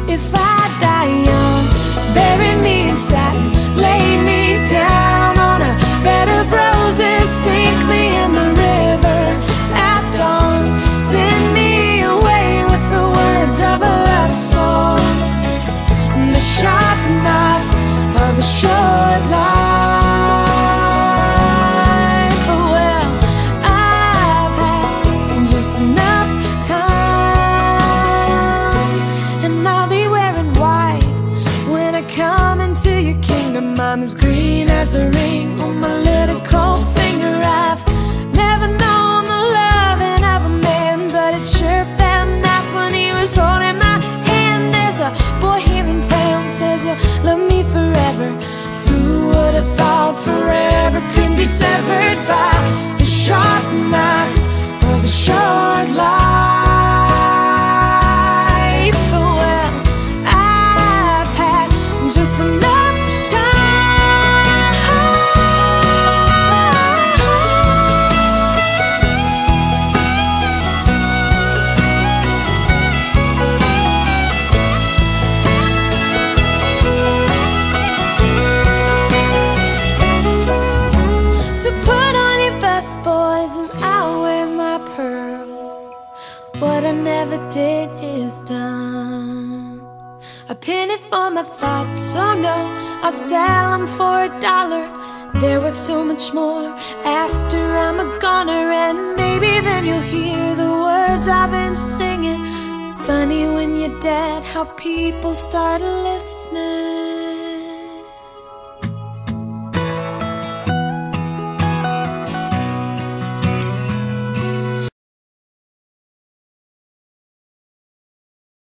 If I die young, bury me in satin, lay me down on a bed of roses, sink me in the river at dawn, send me away with the words of a love song, the sharp knife of a short life. Well, I've had just enough time, and I'll be wearing white when I come into your kingdom. I'm as green as the ring on my little cold finger. I've never known the loving of a man, but it sure felt nice when he was holding my hand. There's a boy here in town says you'll love me forever. Who would have thought forever could be severed by the sharp knife of a short life? Well, I've had just enough boys, and I'll wear my pearls. What I never did is done. A penny for my thoughts, oh no, I'll sell them for $1. They're worth so much more after I'm a goner, and maybe then you'll hear the words I've been singing. Funny when you're dead how people start listening.